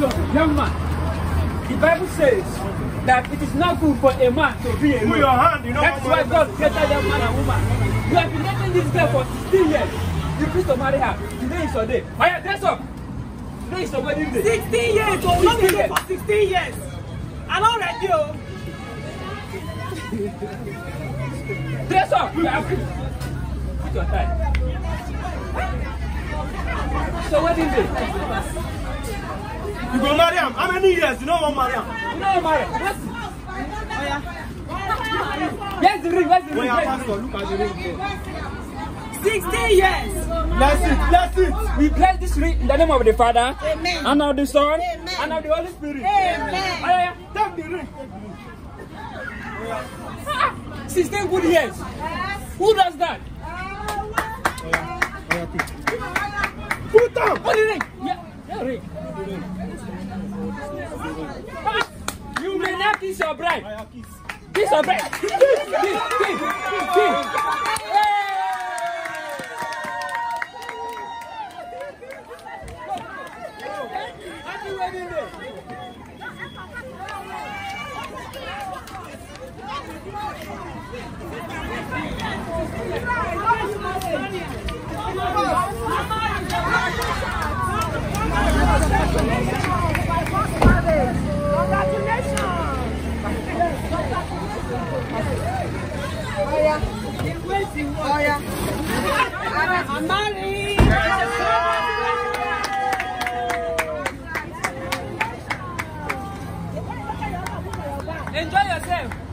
Young man, the Bible says that it is not good for a man to be alone. Put your hand, you know. That's why God created that man and woman. You have been dating this girl for 16 years. You refuse to marry her. Today is your day. Oh yeah, dress up. Today is your wedding day. 16 years, oh, not been for 16 years. I'm not ready, oh. Dress up. You are free. Put your tie. So wedding day. You go marry him. How many years? You don't want to marry him? You don't marry. Oh yeah. Where's the ring? Where's the ring? Pastor, look at the ring. 16 years. Bless it. Bless it. We bless this ring in the name of the Father, Amen. and of the Son, Amen. and of the Holy Spirit. Amen. Oh yeah. Take the ring. 16 good years. Who does that? Put down. Put the ring. Yeah, ring. You may not kiss your bride. Kiss your bride. Kiss. Happy wedding day. I'm married. Enjoy yourself.